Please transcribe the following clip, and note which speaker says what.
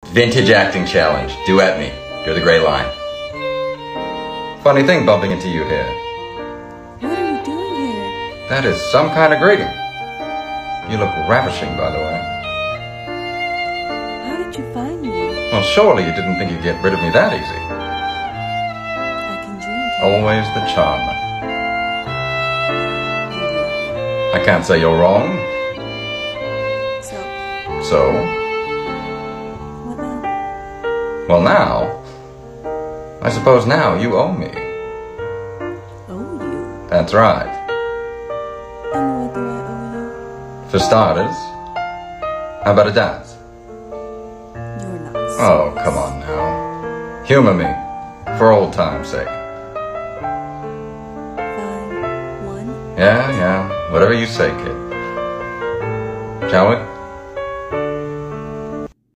Speaker 1: Vintage acting challenge. Duet me. You're the gray line. Funny thing bumping into you here.
Speaker 2: What are you doing here?
Speaker 1: That is some kind of greeting. You look ravishing, by the way.
Speaker 2: How did you find me?
Speaker 1: Well, surely you didn't think you'd get rid of me that easy.
Speaker 2: I can drink.
Speaker 1: Always the charmer. I can't say you're wrong. So?
Speaker 2: What now?
Speaker 1: Well, now, I suppose now you owe me.
Speaker 2: Owe you?
Speaker 1: That's right.
Speaker 2: And what do I owe you?
Speaker 1: For starters, how about a dance?
Speaker 2: You're not serious.
Speaker 1: Oh, come on now. Humor me, for old time's sake.
Speaker 2: Fine. One.
Speaker 1: Yeah, whatever you say, kid. Shall we?